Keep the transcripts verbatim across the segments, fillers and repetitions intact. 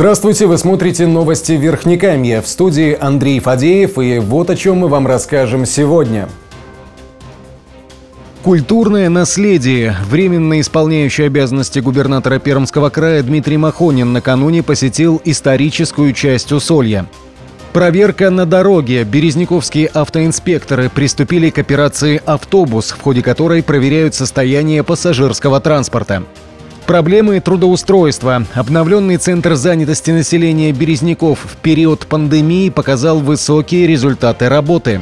Здравствуйте, вы смотрите новости Верхнекамья. В студии Андрей Фадеев, и вот о чем мы вам расскажем сегодня. Культурное наследие. Временно исполняющий обязанности губернатора Пермского края Дмитрий Махонин накануне посетил историческую часть Усолья. Проверка на дороге. Березняковские автоинспекторы приступили к операции «Автобус», в ходе которой проверяют состояние пассажирского транспорта. Проблемы трудоустройства. Обновленный центр занятости населения Березняков в период пандемии показал высокие результаты работы.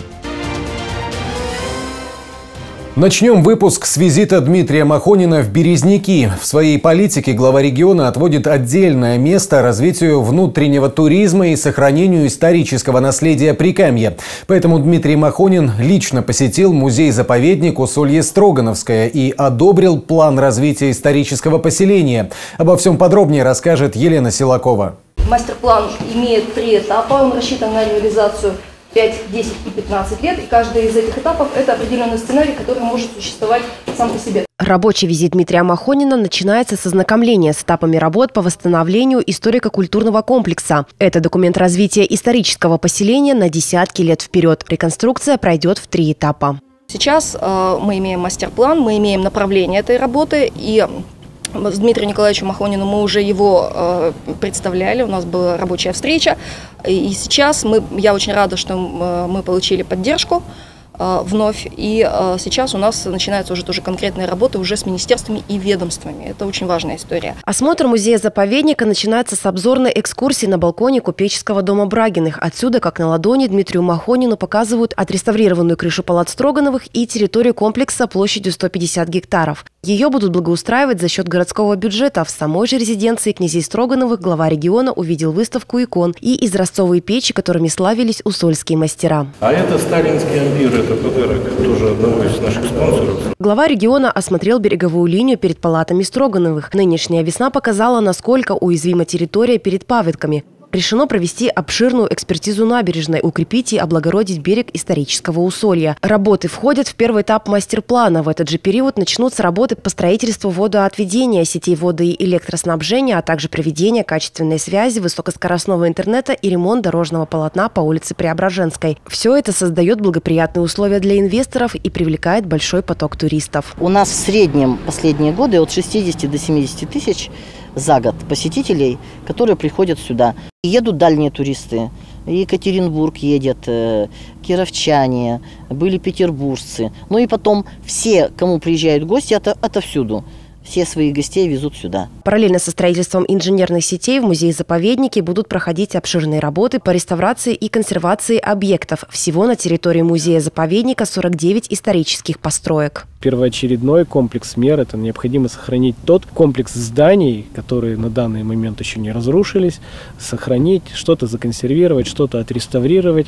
Начнем выпуск с визита Дмитрия Махонина в Березняки. В своей политике глава региона отводит отдельное место развитию внутреннего туризма и сохранению исторического наследия Прикамья. Поэтому Дмитрий Махонин лично посетил музей-заповедник Усолье-Строгановское и одобрил план развития исторического поселения. Обо всем подробнее расскажет Елена Силакова. Мастер-план имеет три этапа, он рассчитан на реализацию пять, десять и пятнадцать лет, и каждый из этих этапов – это определенный сценарий, который может существовать сам по себе. Рабочий визит Дмитрия Махонина начинается с ознакомления с этапами работ по восстановлению историко-культурного комплекса. Это документ развития исторического поселения на десятки лет вперед. Реконструкция пройдет в три этапа. Сейчас э, мы имеем мастер-план, мы имеем направление этой работы, и с Дмитрием Николаевичем Махониным мы уже его э, представляли, у нас была рабочая встреча. И сейчас мы, я очень рада, что мы получили поддержку э, вновь. И э, сейчас у нас начинаются уже тоже конкретные работы уже с министерствами и ведомствами. Это очень важная история. Осмотр музея-заповедника начинается с обзорной экскурсии на балконе купеческого дома Брагиных. Отсюда, как на ладони, Дмитрию Махонину показывают отреставрированную крышу палат Строгановых и территорию комплекса площадью сто пятьдесят гектаров. Ее будут благоустраивать за счет городского бюджета. В самой же резиденции князей Строгановых глава региона увидел выставку икон и изразцовые печи, которыми славились усольские мастера. А это сталинский ампир, это подарок тоже одного из наших спонсоров. Глава региона осмотрел береговую линию перед палатами Строгановых. Нынешняя весна показала, насколько уязвима территория перед паводками. Решено провести обширную экспертизу набережной, укрепить и облагородить берег исторического Усолья. Работы входят в первый этап мастер-плана. В этот же период начнутся работы по строительству водоотведения, сетей воды и электроснабжения, а также проведение качественной связи, высокоскоростного интернета и ремонт дорожного полотна по улице Преображенской. Все это создает благоприятные условия для инвесторов и привлекает большой поток туристов. У нас в среднем последние годы от шестидесяти до семидесяти тысяч за год посетителей, которые приходят сюда. Едут дальние туристы. Екатеринбург едет, кировчане, были петербуржцы. Ну и потом все, кому приезжают гости, это отовсюду. Все своих гостей везут сюда. Параллельно со строительством инженерных сетей в музее-заповеднике будут проходить обширные работы по реставрации и консервации объектов. Всего на территории музея-заповедника сорок девять исторических построек. Первоочередной комплекс мер – это необходимо сохранить тот комплекс зданий, которые на данный момент еще не разрушились, сохранить, что-то законсервировать, что-то отреставрировать.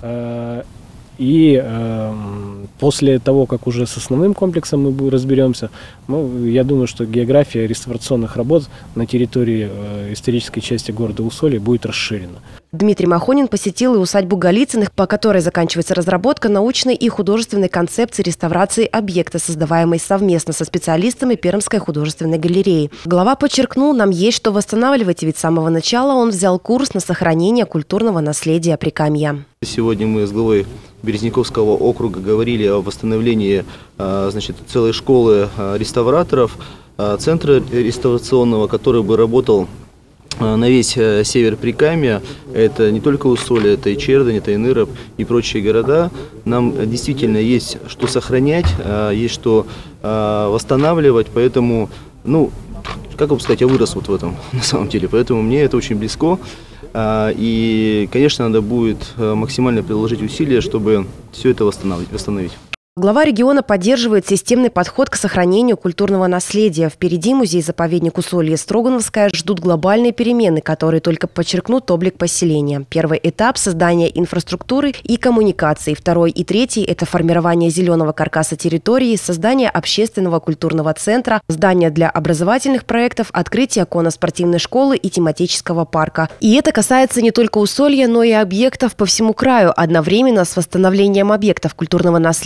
И э, после того, как уже с основным комплексом мы разберемся, ну, я думаю, что география реставрационных работ на территории э, исторической части города Усолья будет расширена. Дмитрий Махонин посетил и усадьбу Голицыных, по которой заканчивается разработка научной и художественной концепции реставрации объекта, создаваемой совместно со специалистами Пермской художественной галереи. Глава подчеркнул, нам есть что восстанавливать, ведь с самого начала он взял курс на сохранение культурного наследия Прикамья. Сегодня мы с главой Березняковского округа говорили о восстановлении, значит, целой школы реставраторов, центра реставрационного, который бы работал на весь север Прикамья. Это не только Усолье, это и Чердань, это и Ныроб и прочие города. Нам действительно есть что сохранять, есть что восстанавливать, поэтому, ну, как вам сказать, я вырос вот в этом на самом деле, поэтому мне это очень близко. И, конечно, надо будет максимально приложить усилия, чтобы все это восстановить. Глава региона поддерживает системный подход к сохранению культурного наследия. Впереди музей-заповедник Усолье-Строгановское ждут глобальные перемены, которые только подчеркнут облик поселения. Первый этап – создание инфраструктуры и коммуникаций. Второй и третий – это формирование зеленого каркаса территории, создание общественного культурного центра, здания для образовательных проектов, открытие конно-спортивной школы и тематического парка. И это касается не только Усолья, но и объектов по всему краю. Одновременно с восстановлением объектов культурного наследия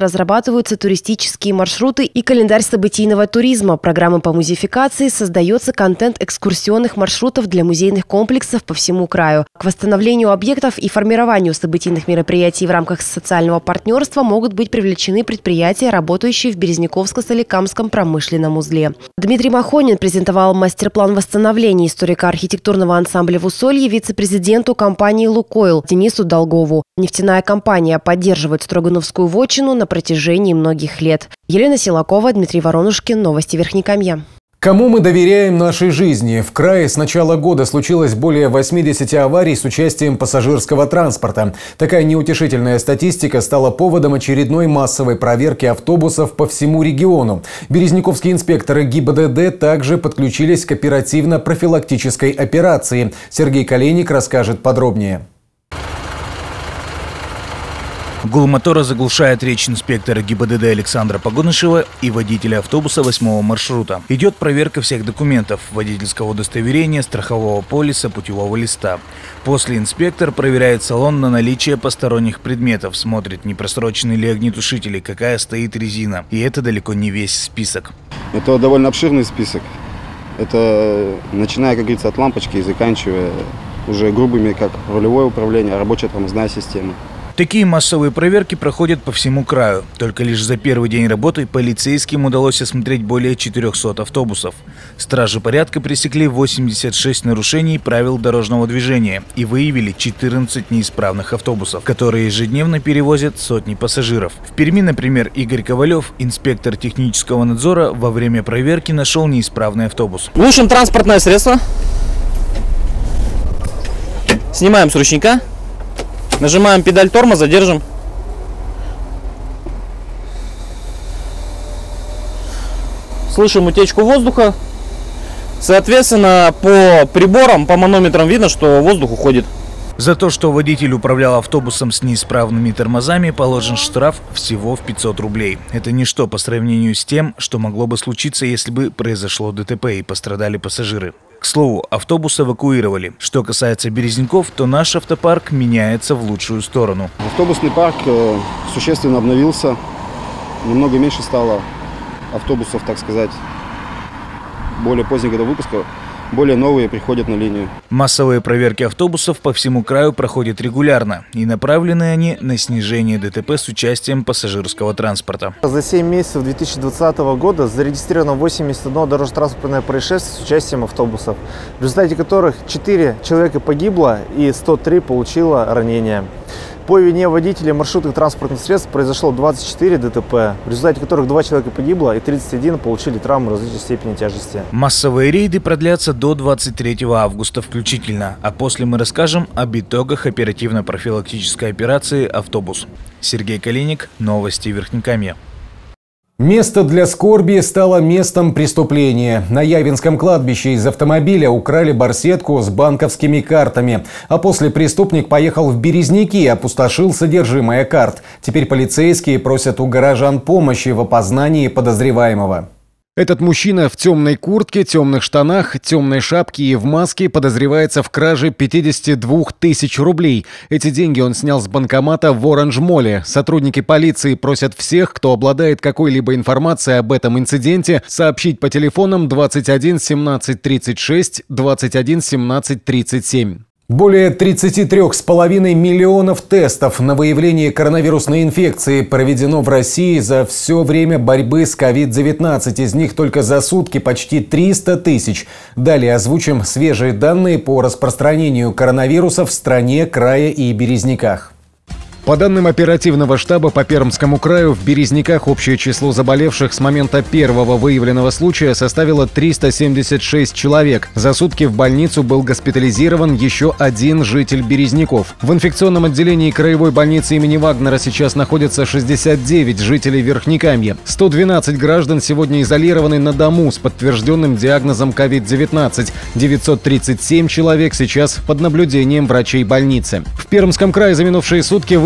разрабатываются туристические маршруты и календарь событийного туризма. Программы по музеификации, создается контент экскурсионных маршрутов для музейных комплексов по всему краю. К восстановлению объектов и формированию событийных мероприятий в рамках социального партнерства могут быть привлечены предприятия, работающие в Березниковско-Соликамском промышленном узле. Дмитрий Махонин презентовал мастер-план восстановления историко-архитектурного ансамбля в Усолье вице-президенту компании «Лукойл» Денису Долгову. Нефтяная компания поддерживает Строгановскую вотчину на протяжении многих лет. Елена Силакова, Дмитрий Воронушкин. Новости Верхнекамья. Кому мы доверяем нашей жизни? В крае с начала года случилось более восьмидесяти аварий с участием пассажирского транспорта. Такая неутешительная статистика стала поводом очередной массовой проверки автобусов по всему региону. Березниковские инспекторы ГИБДД также подключились к оперативно-профилактической операции. Сергей Калиник расскажет подробнее. Гул мотора заглушает речь инспектора ГИБДД Александра Погонышева и водителя автобуса восьмого маршрута. Идет проверка всех документов – водительского удостоверения, страхового полиса, путевого листа. После инспектор проверяет салон на наличие посторонних предметов, смотрит, не просрочены ли огнетушители, какая стоит резина. И это далеко не весь список. Это довольно обширный список. Это начиная, как говорится, от лампочки и заканчивая уже грубыми, как рулевое управление, рабочая тормозная система. Такие массовые проверки проходят по всему краю. Только лишь за первый день работы полицейским удалось осмотреть более четырёхсот автобусов. Стражи порядка пресекли восемьдесят шесть нарушений правил дорожного движения и выявили четырнадцать неисправных автобусов, которые ежедневно перевозят сотни пассажиров. В Перми, например, Игорь Ковалев, инспектор технического надзора, во время проверки нашел неисправный автобус. Глушим транспортное средство. Снимаем с ручника. Нажимаем педаль тормоза, держим. Слышим утечку воздуха. Соответственно, по приборам, по манометрам видно, что воздух уходит. За то, что водитель управлял автобусом с неисправными тормозами, положен штраф всего в пятьсот рублей. Это ничто по сравнению с тем, что могло бы случиться, если бы произошло ДТП и пострадали пассажиры. К слову, автобус эвакуировали. Что касается Березников, то наш автопарк меняется в лучшую сторону. Автобусный парк существенно обновился. Намного меньше стало автобусов, так сказать, более позднего года выпуска. Более новые приходят на линию. Массовые проверки автобусов по всему краю проходят регулярно. И направлены они на снижение ДТП с участием пассажирского транспорта. За семь месяцев две тысячи двадцатого года зарегистрировано восемьдесят одно дорожно-транспортное происшествие с участием автобусов, в результате которых четыре человека погибло и сто три получило ранения. По вине водителей маршрутных транспортных средств произошло двадцать четыре ДТП, в результате которых два человека погибло и тридцать один получили травмы различной степени тяжести. Массовые рейды продлятся до двадцать третьего августа включительно, а после мы расскажем об итогах оперативно-профилактической операции «Автобус». Сергей Калиник, новости Верхнекамья. Место для скорби стало местом преступления. На Явинском кладбище из автомобиля украли барсетку с банковскими картами. А после преступник поехал в Березники и опустошил содержимое карт. Теперь полицейские просят у горожан помощи в опознании подозреваемого. Этот мужчина в темной куртке, темных штанах, темной шапке и в маске подозревается в краже пятидесяти двух тысяч рублей. Эти деньги он снял с банкомата в Оранж-моле. Сотрудники полиции просят всех, кто обладает какой-либо информацией об этом инциденте, сообщить по телефонам двадцать один семнадцать тридцать шесть, двадцать один семнадцать тридцать семь. Более тридцати трёх с половиной миллионов тестов на выявление коронавирусной инфекции проведено в России за все время борьбы с ковид девятнадцать. Из них только за сутки почти триста тысяч. Далее озвучим свежие данные по распространению коронавируса в стране, крае и Березниках. По данным оперативного штаба по Пермскому краю, в Березниках общее число заболевших с момента первого выявленного случая составило триста семьдесят шесть человек. За сутки в больницу был госпитализирован еще один житель Березников. В инфекционном отделении краевой больницы имени Вагнера сейчас находятся шестьдесят девять жителей Верхнекамья. сто двенадцать граждан сегодня изолированы на дому с подтвержденным диагнозом ковид девятнадцать. девятьсот тридцать семь человек сейчас под наблюдением врачей больницы. В Пермском крае за минувшие сутки выявили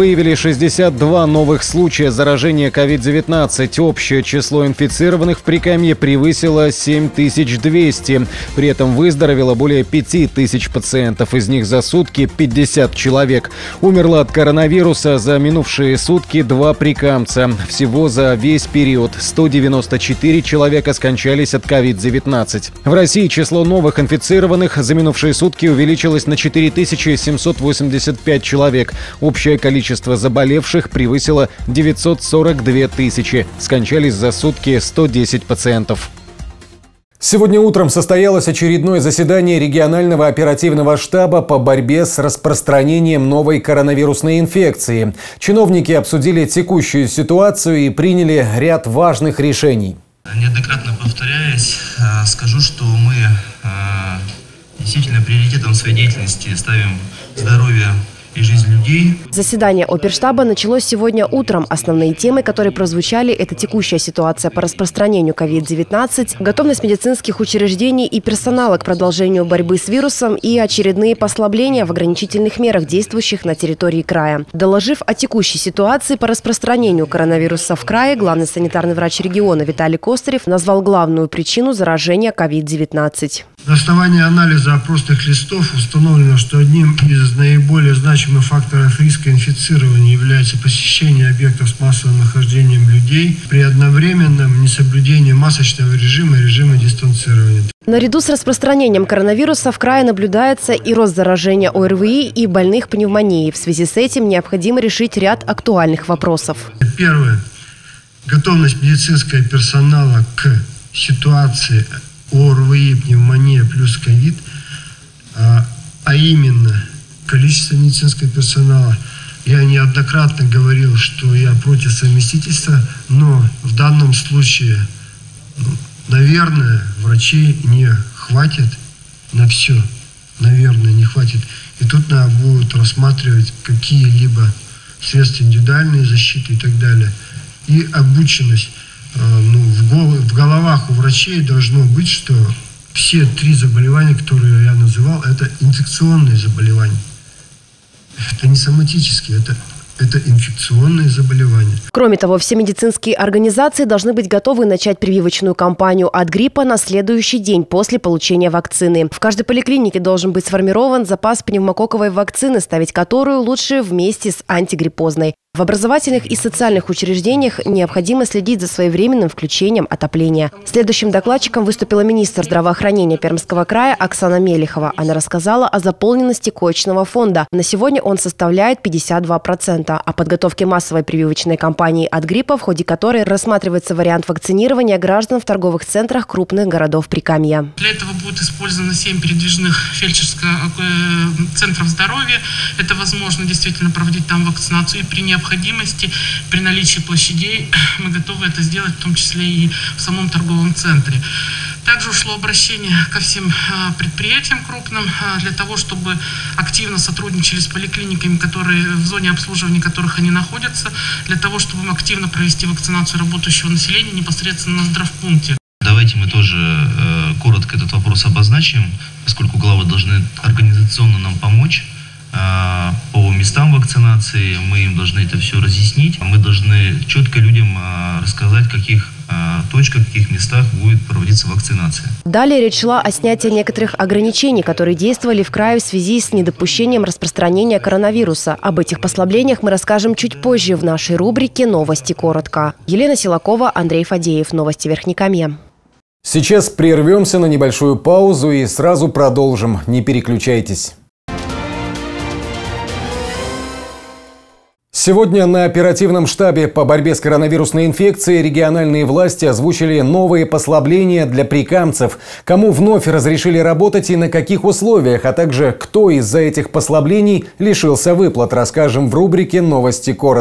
выявили шестьдесят два новых случая заражения ковид девятнадцать. Общее число инфицированных в Прикамье превысило семь тысяч двести. При этом выздоровело более пяти тысяч пациентов. Из них за сутки пятьдесят человек. Умерло от коронавируса за минувшие сутки два прикамца. Всего за весь период сто девяносто четыре человека скончались от ковид девятнадцать. В России число новых инфицированных за минувшие сутки увеличилось на четыре тысячи семьсот восемьдесят пять человек. Общее количество заболевших превысило девятьсот сорок две тысячи. Скончались за сутки сто десять пациентов. Сегодня утром состоялось очередное заседание регионального оперативного штаба по борьбе с распространением новой коронавирусной инфекции. Чиновники обсудили текущую ситуацию и приняли ряд важных решений. Неоднократно повторяясь, скажу, что мы действительно приоритетом своей деятельности ставим здоровье и жизнь людей. Заседание оперштаба началось сегодня утром. Основные темы, которые прозвучали, это текущая ситуация по распространению ковид девятнадцать, готовность медицинских учреждений и персонала к продолжению борьбы с вирусом и очередные послабления в ограничительных мерах, действующих на территории края. Доложив о текущей ситуации по распространению коронавируса в крае, главный санитарный врач региона Виталий Костырев назвал главную причину заражения ковид девятнадцать. На основании анализа опросных листов установлено, что одним из наиболее значимых факторов риска инфицирования является посещение объектов с массовым нахождением людей при одновременном несоблюдении масочного режима и режима дистанцирования. Наряду с распространением коронавируса в крае наблюдается и рост заражения ОРВИ и больных пневмонией. В связи с этим необходимо решить ряд актуальных вопросов. Первое. Готовность медицинского персонала к ситуации ОРВИ, пневмония плюс ковид, а, а именно количество медицинского персонала. Я неоднократно говорил, что я против совместительства, но в данном случае, ну, наверное, врачей не хватит на все. Наверное, не хватит. И тут надо будет рассматривать какие-либо средства индивидуальной защиты и так далее. И обученность. Ну, в головах у врачей должно быть, что все три заболевания, которые я называл, это инфекционные заболевания. Это не соматические, это, это инфекционные заболевания. Кроме того, все медицинские организации должны быть готовы начать прививочную кампанию от гриппа на следующий день после получения вакцины. В каждой поликлинике должен быть сформирован запас пневмококковой вакцины, ставить которую лучше вместе с антигриппозной. В образовательных и социальных учреждениях необходимо следить за своевременным включением отопления. Следующим докладчиком выступила министр здравоохранения Пермского края Оксана Мелихова. Она рассказала о заполненности коечного фонда. На сегодня он составляет пятьдесят два процента. О подготовке массовой прививочной кампании от гриппа, в ходе которой рассматривается вариант вакцинирования граждан в торговых центрах крупных городов Прикамья. Для этого будет использовано семь передвижных фельдшерских центров здоровья. Это возможно действительно проводить там вакцинацию и при необходимости. необходимости, при наличии площадей мы готовы это сделать, в том числе и в самом торговом центре. Также ушло обращение ко всем предприятиям крупным для того, чтобы активно сотрудничали с поликлиниками, которые в зоне обслуживания которых они находятся, для того, чтобы активно провести вакцинацию работающего населения непосредственно на здравпункте. Давайте мы тоже э, коротко этот вопрос обозначим, поскольку главы должны организационно нам помочь. По местам вакцинации мы им должны это все разъяснить. Мы должны четко людям рассказать, в каких точках, в каких местах будет проводиться вакцинация. Далее речь шла о снятии некоторых ограничений, которые действовали в крае в связи с недопущением распространения коронавируса. Об этих послаблениях мы расскажем чуть позже в нашей рубрике «Новости коротко». Елена Силакова, Андрей Фадеев. Новости Верхнекамья. Сейчас прервемся на небольшую паузу и сразу продолжим. Не переключайтесь. Сегодня на оперативном штабе по борьбе с коронавирусной инфекцией региональные власти озвучили новые послабления для прикамцев. Кому вновь разрешили работать и на каких условиях, а также кто из-за этих послаблений лишился выплат, расскажем в рубрике «Новости коротко».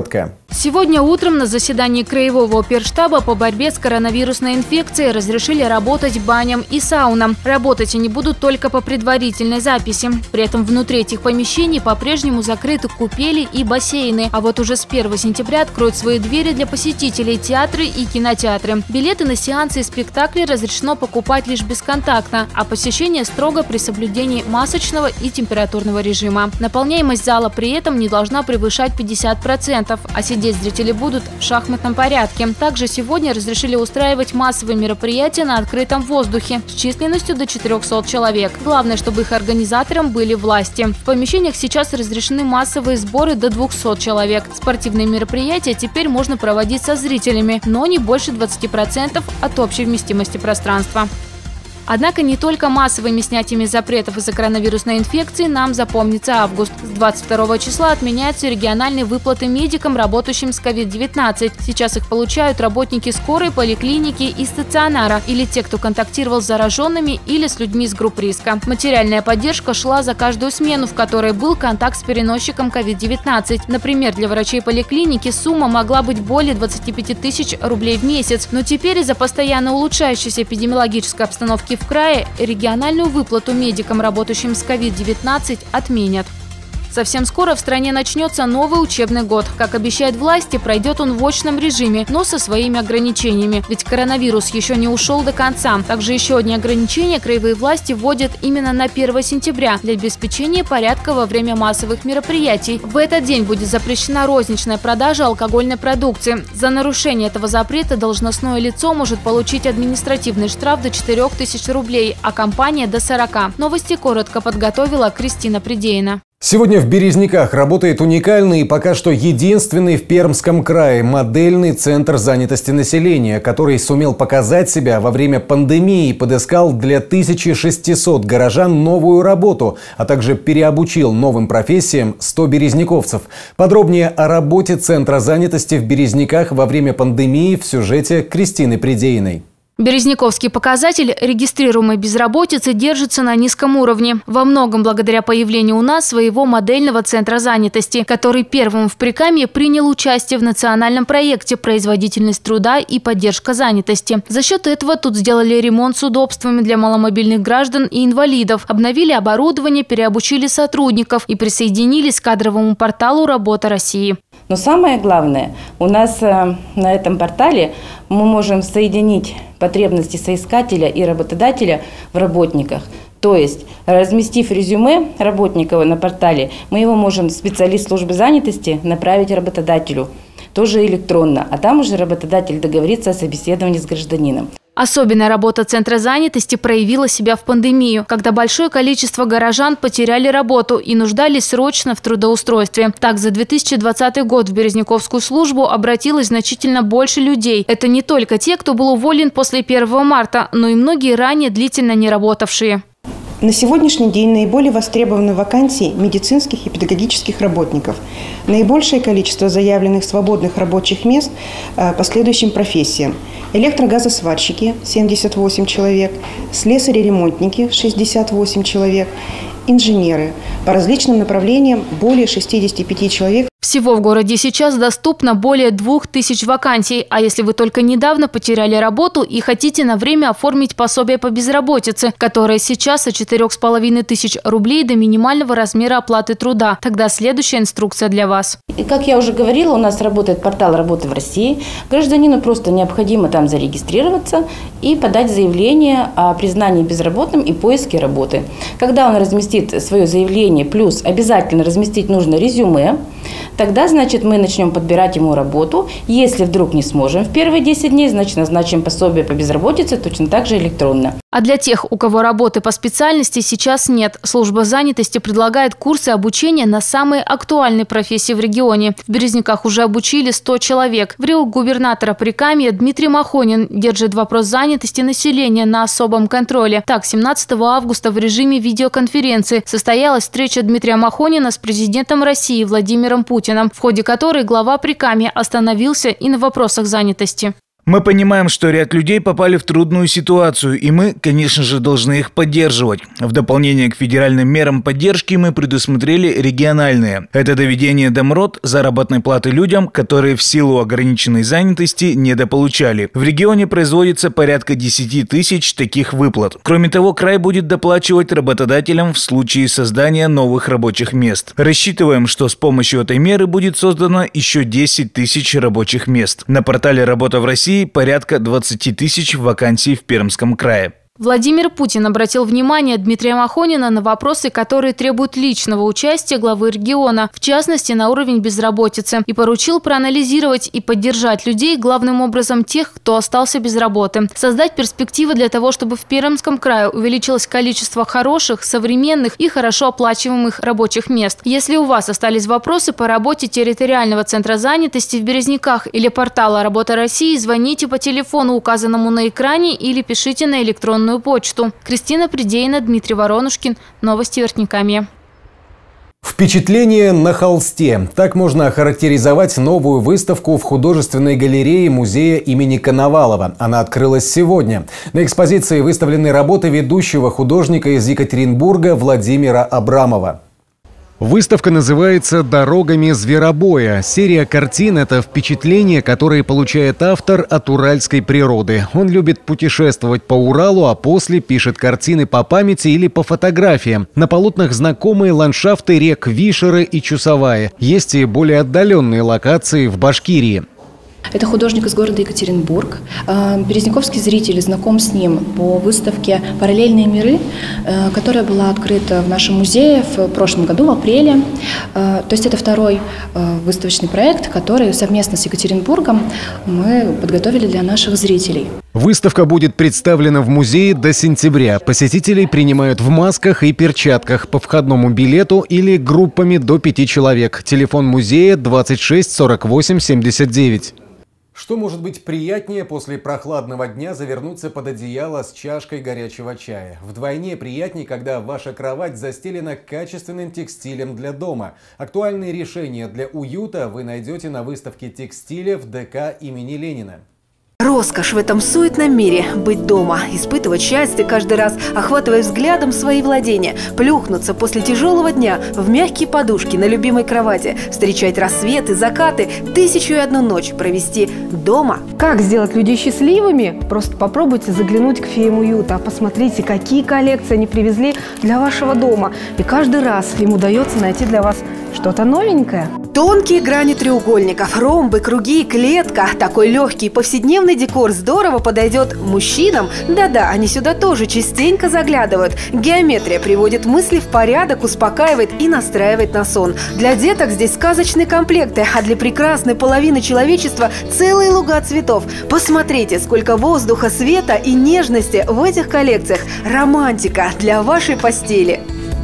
Сегодня утром на заседании Краевого оперштаба по борьбе с коронавирусной инфекцией разрешили работать баням и саунам. Работать они будут только по предварительной записи. При этом внутри этих помещений по-прежнему закрыты купели и бассейны. А вот уже с первого сентября откроют свои двери для посетителей театры и кинотеатры. Билеты на сеансы и спектакли разрешено покупать лишь бесконтактно, а посещение строго при соблюдении масочного и температурного режима. Наполняемость зала при этом не должна превышать пятьдесят процентов, а сидеть зрители будут в шахматном порядке. Также сегодня разрешили устраивать массовые мероприятия на открытом воздухе с численностью до четырёхсот человек. Главное, чтобы их организаторам были власти. В помещениях сейчас разрешены массовые сборы до двухсот человек. Спортивные мероприятия теперь можно проводить со зрителями, но не больше двадцати процентов от общей вместимости пространства. Однако не только массовыми снятиями запретов из-за коронавирусной инфекции нам запомнится август. С двадцать второго числа отменяются региональные выплаты медикам, работающим с ковид девятнадцать. Сейчас их получают работники скорой, поликлиники и стационара, или те, кто контактировал с зараженными или с людьми из групп риска. Материальная поддержка шла за каждую смену, в которой был контакт с переносчиком ковид девятнадцать. Например, для врачей поликлиники сумма могла быть более двадцати пяти тысяч рублей в месяц. Но теперь из-за постоянно улучшающейся эпидемиологической обстановки в крае региональную выплату медикам, работающим с ковид девятнадцать, отменят. Совсем скоро в стране начнется новый учебный год. Как обещают власти, пройдет он в очном режиме, но со своими ограничениями. Ведь коронавирус еще не ушел до конца. Также еще одни ограничения краевые власти вводят именно на первое сентября для обеспечения порядка во время массовых мероприятий. В этот день будет запрещена розничная продажа алкогольной продукции. За нарушение этого запрета должностное лицо может получить административный штраф до четырёх тысяч рублей, а компания до сорока. Новости коротко подготовила Кристина Придеина. Сегодня в Березниках работает уникальный и пока что единственный в Пермском крае модельный центр занятости населения, который сумел показать себя во время пандемии и подыскал для тысячи шестисот горожан новую работу, а также переобучил новым профессиям сто березниковцев. Подробнее о работе центра занятости в Березниках во время пандемии в сюжете Кристины Придеиной. Березниковский показатель регистрируемой безработицы держится на низком уровне. Во многом благодаря появлению у нас своего модельного центра занятости, который первым в Прикамье принял участие в национальном проекте «Производительность труда и поддержка занятости». За счет этого тут сделали ремонт с удобствами для маломобильных граждан и инвалидов, обновили оборудование, переобучили сотрудников и присоединились к кадровому порталу «Работа России». Но самое главное, у нас э, на этом портале мы можем соединить потребности соискателя и работодателя в работниках. То есть, разместив резюме работника на портале, мы его можем, специалист службы занятости, направить работодателю, тоже электронно, а там уже работодатель договорится о собеседовании с гражданином. Особенная работа Центра занятости проявила себя в пандемию, когда большое количество горожан потеряли работу и нуждались срочно в трудоустройстве. Так, за две тысячи двадцатый год в Березниковскую службу обратилось значительно больше людей. Это не только те, кто был уволен после первого марта, но и многие ранее длительно не работавшие. На сегодняшний день наиболее востребованы вакансии медицинских и педагогических работников. Наибольшее количество заявленных свободных рабочих мест по следующим профессиям. Электрогазосварщики – семьдесят восемь человек, слесари-ремонтники – шестьдесят восемь человек, инженеры. По различным направлениям более шестидесяти пяти человек. Всего в городе сейчас доступно более двух тысяч вакансий. А если вы только недавно потеряли работу и хотите на время оформить пособие по безработице, которое сейчас от четырёх с половиной тысяч рублей до минимального размера оплаты труда, тогда следующая инструкция для вас. И как я уже говорила, у нас работает портал «Работы в России». Гражданину просто необходимо там зарегистрироваться и подать заявление о признании безработным и поиске работы. Когда он разместит свое заявление, плюс обязательно разместить нужно резюме, тогда, значит, мы начнем подбирать ему работу. Если вдруг не сможем в первые десять дней, значит, назначим пособие по безработице точно так же электронно. А для тех, у кого работы по специальности сейчас нет, служба занятости предлагает курсы обучения на самые актуальные профессии в регионе. В Березниках уже обучили сто человек. В РИО губернатора Прикамья Дмитрий Махонин держит вопрос занятости населения на особом контроле. Так, семнадцатого августа в режиме видеоконференции состоялась встреча Дмитрия Махонина с президентом России Владимиром Путиным, в ходе которой глава Прикамья остановился и на вопросах занятости. Мы понимаем, что ряд людей попали в трудную ситуацию, и мы, конечно же, должны их поддерживать. В дополнение к федеральным мерам поддержки мы предусмотрели региональные. Это доведение до МРОТ заработной платы людям, которые в силу ограниченной занятости недополучали. В регионе производится порядка десять тысяч таких выплат. Кроме того, край будет доплачивать работодателям в случае создания новых рабочих мест. Рассчитываем, что с помощью этой меры будет создано еще десять тысяч рабочих мест. На портале «Работа в России» порядка двадцать тысяч вакансий в Пермском крае. Владимир Путин обратил внимание Дмитрия Махонина на вопросы, которые требуют личного участия главы региона, в частности, на уровень безработицы, и поручил проанализировать и поддержать людей, главным образом тех, кто остался без работы, создать перспективы для того, чтобы в Пермском крае увеличилось количество хороших, современных и хорошо оплачиваемых рабочих мест. Если у вас остались вопросы по работе территориального центра занятости в Березниках или портала «Работа России», звоните по телефону, указанному на экране, или пишите на электронную почту. Кристина Придеина, Дмитрий Воронушкин. Новости Верхнекамья. Впечатление на холсте. Так можно охарактеризовать новую выставку в художественной галерее музея имени Коновалова. Она открылась сегодня. На экспозиции выставлены работы ведущего художника из Екатеринбурга Владимира Абрамова. Выставка называется «Дорогами зверобоя». Серия картин – это впечатления, которые получает автор от уральской природы. Он любит путешествовать по Уралу, а после пишет картины по памяти или по фотографиям. На полотнах знакомые ландшафты рек Вишеры и Чусовая. Есть и более отдаленные локации в Башкирии. Это художник из города Екатеринбург. Березниковский зритель знаком с ним по выставке «Параллельные миры», которая была открыта в нашем музее в прошлом году, в апреле. То есть это второй выставочный проект, который совместно с Екатеринбургом мы подготовили для наших зрителей. Выставка будет представлена в музее до сентября. Посетителей принимают в масках и перчатках по входному билету или группами до пяти человек. Телефон музея двадцать шесть сорок восемь семьдесят девять. Что может быть приятнее после прохладного дня завернуться под одеяло с чашкой горячего чая? Вдвойне приятнее, когда ваша кровать застелена качественным текстилем для дома. Актуальные решения для уюта вы найдете на выставке текстиля в ДК имени Ленина. Роскошь в этом суетном мире – быть дома, испытывать счастье каждый раз, охватывая взглядом свои владения, плюхнуться после тяжелого дня в мягкие подушки на любимой кровати, встречать рассветы, закаты, тысячу и одну ночь провести дома. Как сделать людей счастливыми? Просто попробуйте заглянуть к феям уюта, посмотрите, какие коллекции они привезли для вашего дома. И каждый раз им удается найти для вас что-то новенькое. Тонкие грани треугольников, ромбы, круги, клетка. Такой легкий повседневный декор здорово подойдет мужчинам. Да-да, они сюда тоже частенько заглядывают. Геометрия приводит мысли в порядок, успокаивает и настраивает на сон. Для деток здесь сказочные комплекты, а для прекрасной половины человечества целые луга цветов. Посмотрите, сколько воздуха, света и нежности в этих коллекциях. Романтика для вашей постели.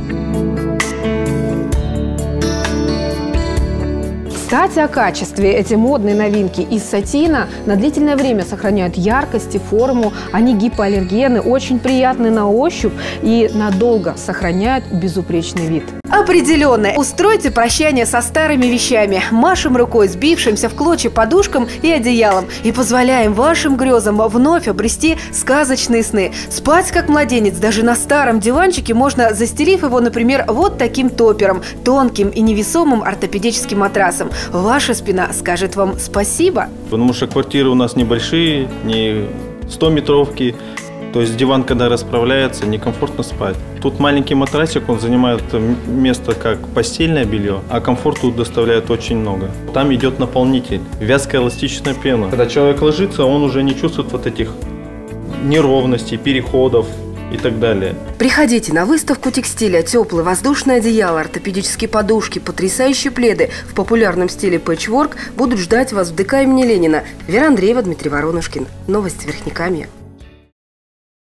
Кстати, о качестве. Эти модные новинки из сатина на длительное время сохраняют яркость и форму. Они гипоаллергены, очень приятны на ощупь и надолго сохраняют безупречный вид. Определенно. Устройте прощание со старыми вещами. Машем рукой сбившимся в клочья подушкам и одеялом и позволяем вашим грезам вновь обрести сказочные сны. Спать как младенец даже на старом диванчике можно, застелив его, например, вот таким топером, тонким и невесомым ортопедическим матрасом. Ваша спина скажет вам спасибо. Потому что квартиры у нас небольшие, не стометровки. То есть диван, когда расправляется, некомфортно спать. Тут маленький матрасик, он занимает место как постельное белье, а комфорт тут доставляет очень много. Там идет наполнитель, вязкая эластичная пена. Когда человек ложится, он уже не чувствует вот этих неровностей, переходов и так далее. Приходите на выставку текстиля. Теплое воздушное одеяло, ортопедические подушки, потрясающие пледы в популярном стиле пэтчворк будут ждать вас в ДК имени Ленина. Вера Андреева, Дмитрий Воронушкин. Новости Верхнекамья.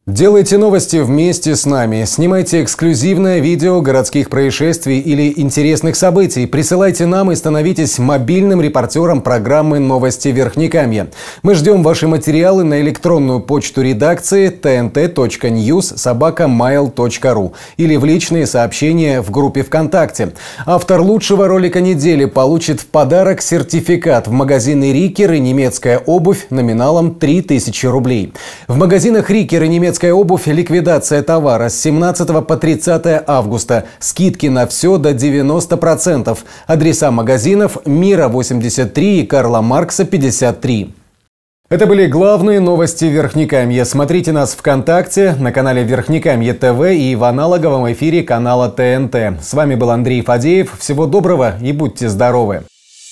Делайте новости вместе с нами. Снимайте эксклюзивное видео городских происшествий или интересных событий. Присылайте нам и становитесь мобильным репортером программы «Новости Верхнекамья». Мы ждем ваши материалы на электронную почту редакции тэ эн тэ точка ньюс собака майл точка ру или в личные сообщения в группе ВКонтакте. Автор лучшего ролика недели получит в подарок сертификат в магазины «Рикер» и «Немецкая обувь» номиналом три тысячи рублей. В магазинах «Рикер» и «Немецкая обувь» ликвидация товара с семнадцатого по тридцатое августа. Скидки на все до девяноста процентов. Адреса магазинов: Мира восемьдесят три и Карла Маркса пятьдесят три. Это были главные новости Верхнекамья. Смотрите нас ВКонтакте, на канале Верхнекамье ТВ и в аналоговом эфире канала тэ эн тэ. С вами был Андрей Фадеев. Всего доброго и будьте здоровы!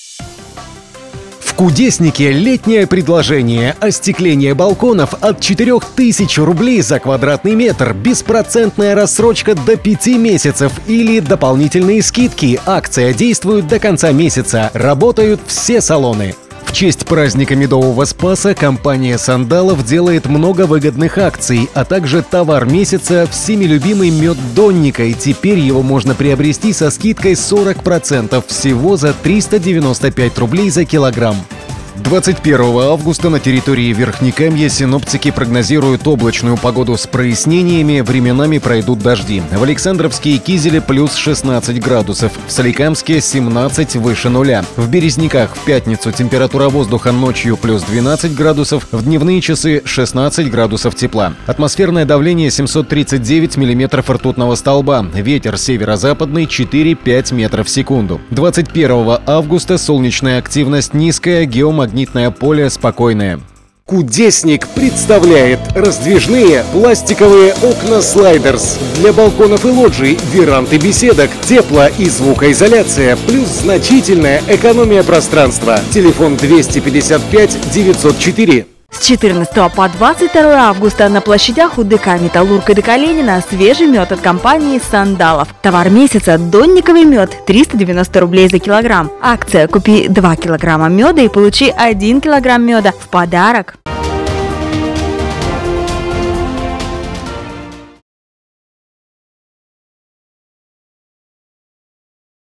В Кудеснике летнее предложение. Остекление балконов от четырёх тысяч рублей за квадратный метр. Беспроцентная рассрочка до пяти месяцев или дополнительные скидки. Акция действует до конца месяца. Работают все салоны. В честь праздника Медового Спаса компания «Сандалов» делает много выгодных акций, а также товар месяца – всеми любимый мед Донника. И теперь его можно приобрести со скидкой сорок процентов, всего за триста девяносто пять рублей за килограмм. двадцать первого августа на территории Верхнекамья синоптики прогнозируют облачную погоду с прояснениями, временами пройдут дожди. В Александровске и Кизеле плюс шестнадцать градусов, в Соликамске семнадцать выше нуля. В Березниках в пятницу температура воздуха ночью плюс двенадцать градусов, в дневные часы шестнадцать градусов тепла. Атмосферное давление семьсот тридцать девять миллиметров ртутного столба, ветер северо-западный четыре-пять метров в секунду. двадцать первого августа солнечная активность низкая, геомагнитная Магнитное поле спокойное. Кудесник представляет раздвижные пластиковые окна «Слайдерс» для балконов и лоджий, веранд и беседок, тепло- и звукоизоляция, плюс значительная экономия пространства. Телефон двести пятьдесят пять девятьсот четыре. С четырнадцатого по двадцать второе августа на площадях у ДК «Металлург» и ДК «Ленина» свежий мед от компании «Сандалов». Товар месяца – донниковый мед, триста девяносто рублей за килограмм. Акция: купи два килограмма меда и получи один килограмм меда в подарок.